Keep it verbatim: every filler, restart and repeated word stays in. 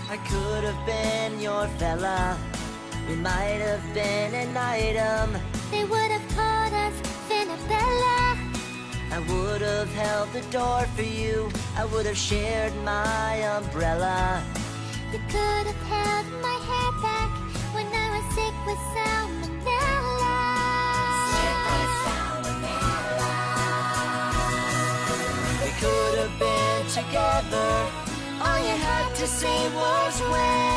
I could have been your fella. We might have been an item. They would have called us Finn and Bella. I would have held the door for you. I would have shared my umbrella. You could have held my hair back when I was sick with salmonella. Sick with salmonella. We could have been together. All you had to say was when.